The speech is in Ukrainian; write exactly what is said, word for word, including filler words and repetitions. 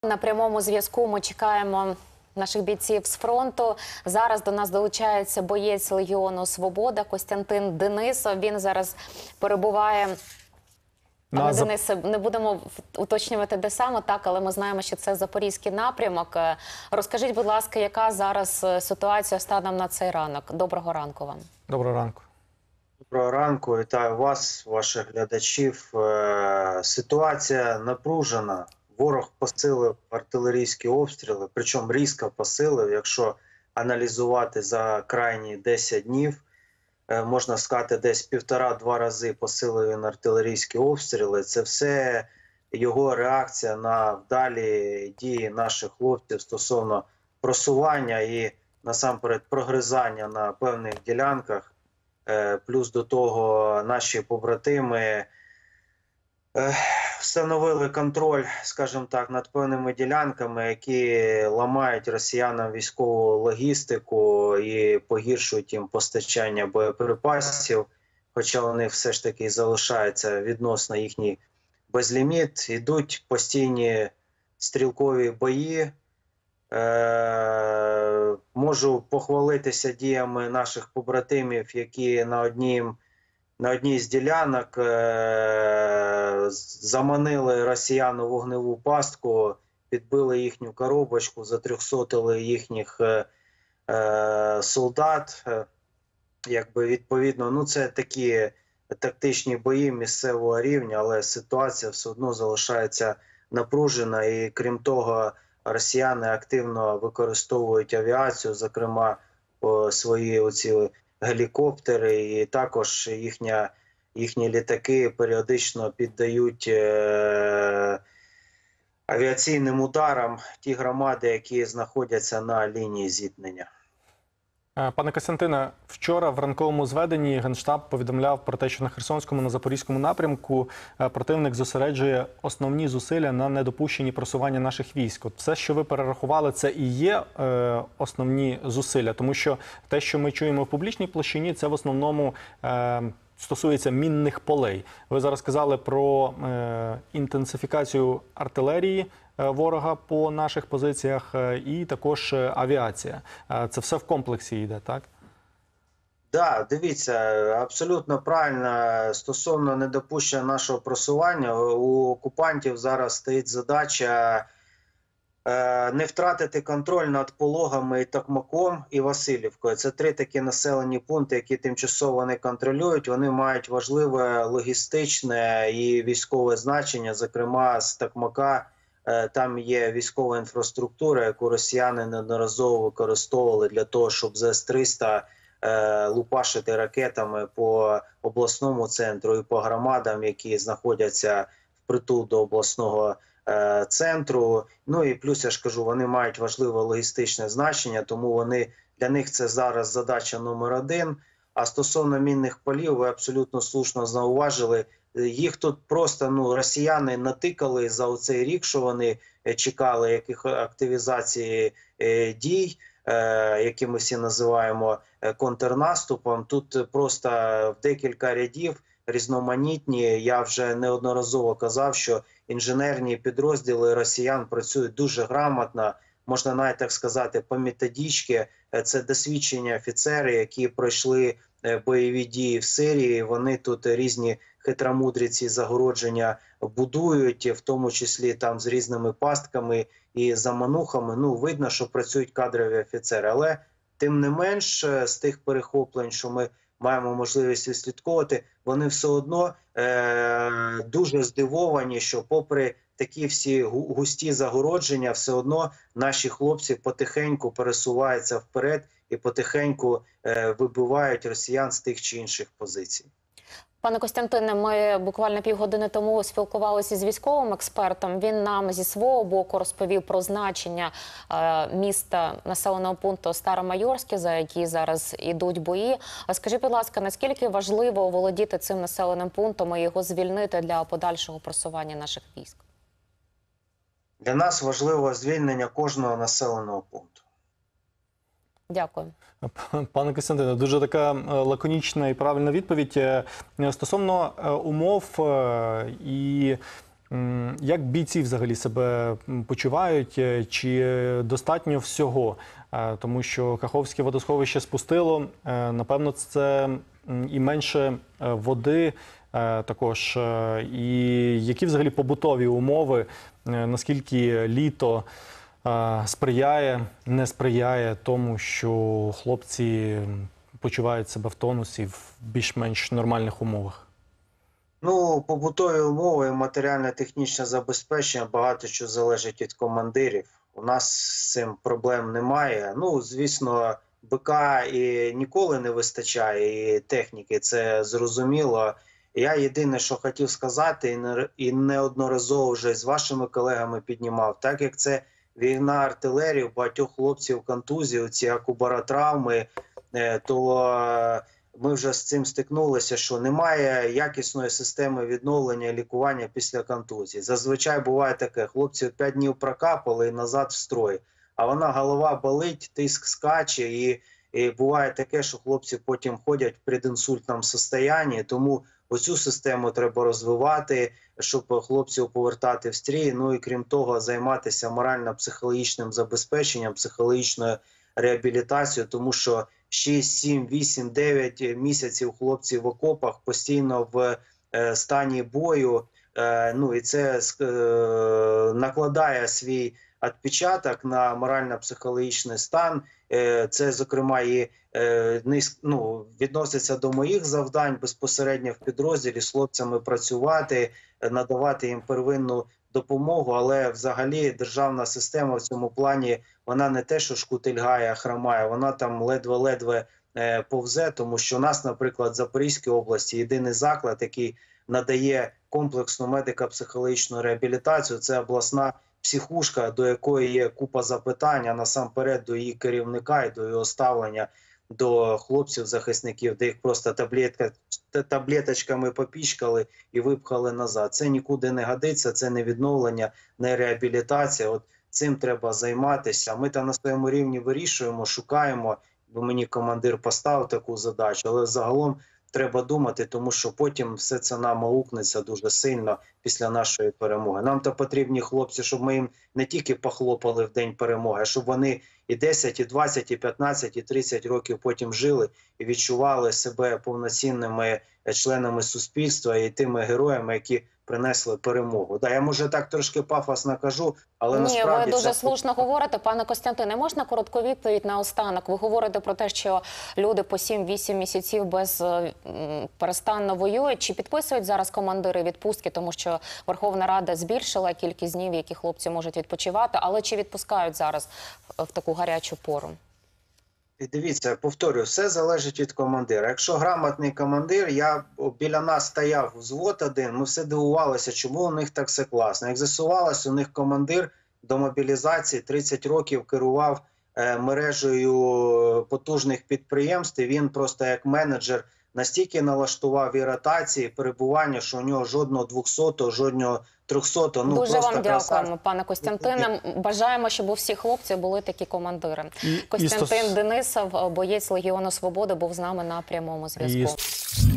На прямому зв'язку ми чекаємо наших бійців з фронту. Зараз до нас долучається боєць Легіону Свобода Костянтин Денисов. Він зараз перебуває... Пане На... Денисе, не будемо уточнювати, де саме, так, але ми знаємо, що це Запорізький напрямок. Розкажіть, будь ласка, яка зараз ситуація станом на цей ранок? Доброго ранку вам. Доброго ранку. Доброго ранку, вітаю вас, ваших глядачів. Ситуація напружена. Ворог посилив артилерійські обстріли, причому різко посилив, якщо аналізувати за крайні десять днів. Можна сказати, десь півтора-два рази посилив він артилерійські обстріли. Це все його реакція на вдалі дії наших хлопців стосовно просування і насамперед прогризання на певних ділянках. Плюс до того наші побратими встановили контроль, скажімо так, над певними ділянками, які ламають росіянам військову логістику і погіршують їм постачання боєприпасів, хоча у них все ж таки залишається відносно їхній безліміт. Ідуть постійні стрілкові бої. Е, можу похвалитися діями наших побратимів, які на одній На одній з ділянок е заманили росіян у вогневу пастку, підбили їхню коробочку, затрьохсотили їхніх е е солдат. Е якби відповідно, ну це такі тактичні бої місцевого рівня, але ситуація все одно залишається напружена. І крім того, росіяни активно використовують авіацію, зокрема о, свої оці гелікоптери, і також їхня, їхні літаки періодично піддають е, авіаційним ударам ті громади, які знаходяться на лінії зіткнення. Пане Костянтине, вчора в ранковому зведенні Генштаб повідомляв про те, що на Херсонському, на Запорізькому напрямку противник зосереджує основні зусилля на недопущенні просування наших військ. От все, що ви перерахували, це і є е, основні зусилля, тому що те, що ми чуємо в публічній площині, це в основному е, стосується мінних полей. Ви зараз сказали про е, інтенсифікацію артилерії ворога по наших позиціях і також авіація. Це все в комплексі йде, так? Так, да, дивіться, абсолютно правильно. Стосовно недопущення нашого просування, у окупантів зараз стоїть задача е, не втратити контроль над Пологами, і Токмаком, і Василівкою. Це три такі населені пункти, які тимчасово вони контролюють. Вони мають важливе логістичне і військове значення, зокрема з Токмака. Там є військова інфраструктура, яку росіяни неодноразово використовували для того, щоб зет триста е, лупашити ракетами по обласному центру і по громадам, які знаходяться впритул до обласного е, центру. Ну і плюс, я ж кажу, вони мають важливе логістичне значення, тому вони, для них це зараз задача номер один. А стосовно мінних полів, ви абсолютно слушно зауважили, їх тут просто ну, росіяни натикали за оцей рік, що вони чекали яких активізації е, дій, е, які ми всі називаємо контрнаступом. Тут просто в декілька рядів різноманітні. Я вже неодноразово казав, що інженерні підрозділи росіян працюють дуже грамотно, можна навіть так сказати, по методичці. Це досвідчені офіцери, які пройшли бойові дії в Сирії. Вони тут різні хитромудрі ці загородження будують, в тому числі там з різними пастками і заманухами. Ну, видно, що працюють кадрові офіцери. Але тим не менш, з тих перехоплень, що ми маємо можливість відслідковувати, вони все одно е дуже здивовані, що попри такі всі густі загородження, все одно наші хлопці потихеньку пересуваються вперед і потихеньку е вибивають росіян з тих чи інших позицій. Пане Костянтине, ми буквально півгодини тому спілкувалися з військовим експертом. Він нам зі свого боку розповів про значення е, міста, населеного пункту Старомайорське, за які зараз ідуть бої. А скажіть, будь ласка, наскільки важливо оволодіти цим населеним пунктом і його звільнити для подальшого просування наших військ? Для нас важливо звільнення кожного населеного пункту. Дякую. Пане Костянтине, дуже така лаконічна і правильна відповідь. Стосовно умов і М, Як бійці взагалі себе м, почувають? Е, Чи достатньо всього? Е, Тому що Каховське водосховище спустило. Е, Напевно, це м, і менше е, води е, також. Е, І які взагалі побутові умови? Е, Наскільки літо е, сприяє, не сприяє тому, що хлопці почувають себе в тонусі в більш-менш нормальних умовах? Ну, побутові умови і матеріально-технічне забезпечення багато що залежить від командирів. У нас з цим проблем немає. Ну, звісно, БК і ніколи не вистачає, і техніки, це зрозуміло. Я єдине, що хотів сказати, і не- і неодноразово вже з вашими колегами піднімав, так як це війна артилерії, у багатьох хлопців контузії, ці акубаротравми, е, то е, ми вже з цим стикнулися, що немає якісної системи відновлення і лікування після контузії. Зазвичай буває таке, хлопці п'ять днів прокапали і назад в строй, а вона голова болить, тиск скаче, і, і буває таке, що хлопці потім ходять в предінсультному стані, тому оцю систему треба розвивати, щоб хлопців повертати в стрій, ну і крім того, займатися морально-психологічним забезпеченням, психологічною реабілітацією, тому що шість, сім, вісім, дев'ять місяців хлопці в окопах постійно в е, стані бою, е, ну і це е, накладає свій відпечаток на морально-психологічний стан. Е, це, зокрема, і е, низь, ну, відноситься до моїх завдань безпосередньо в підрозділі з хлопцями працювати, надавати їм первинну допомогу, але взагалі державна система в цьому плані, вона не те, що шкутильгає, хромає, вона там ледве-ледве е, повзе, тому що у нас, наприклад, в Запорізькій області єдиний заклад, який надає комплексну медико-психологічну реабілітацію, це обласна психушка, до якої є купа запитань, а насамперед до її керівника і до його ставлення до хлопців-захисників, де їх просто таблетка, таблеточками попічкали і випхали назад. Це нікуди не годиться, це не відновлення, не реабілітація. От цим треба займатися. Ми там на своєму рівні вирішуємо, шукаємо, бо мені командир поставив таку задачу, але загалом треба думати, тому що потім все це нам аукнеться дуже сильно після нашої перемоги. Нам то потрібні хлопці, щоб ми їм не тільки похлопали в день перемоги, а щоб вони і десять, і двадцять, і п'ятнадцять, і тридцять років потім жили і відчували себе повноцінними членами суспільства і тими героями, які принесли перемогу. Да, я, може, так трошки пафосно кажу, але Ні, насправді... ви дуже це... слушно говорите. Пане Костянтине, можна коротку відповідь на останок? Ви говорите про те, що люди по сім-вісім місяців без м, перестанно воюють. Чи підписують зараз командири відпустки, тому що Верховна Рада збільшила кількість днів, які хлопці можуть відпочивати, але чи відпускають зараз в таку гарячу пору? І дивіться, повторюю, все залежить від командира. Якщо грамотний командир, я біля нас стояв взвод один, ми все дивувалися, чому у них так все класно. Як з'ясувалося, у них командир до мобілізації тридцять років керував е, мережею потужних підприємств, і він просто як менеджер настільки налаштував і ротації, і перебування, що у нього жодного двохсотого, жодного трьохсотого. Ну, Дуже просто вам красавчик. дякуємо, пане Костянтине. Бажаємо, щоб у всіх хлопців були такі командири. І- і Костянтин стос- Денисов, боєць Легіону Свободи, був з нами на прямому зв'язку. І